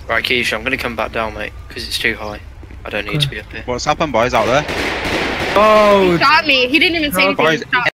Right, Keisha, I'm gonna come back down, mate, because it's too high. I don't need to be up here. What's happened, boys, out there? Oh, He shot me. He didn't even say anything. Boys, He shot me.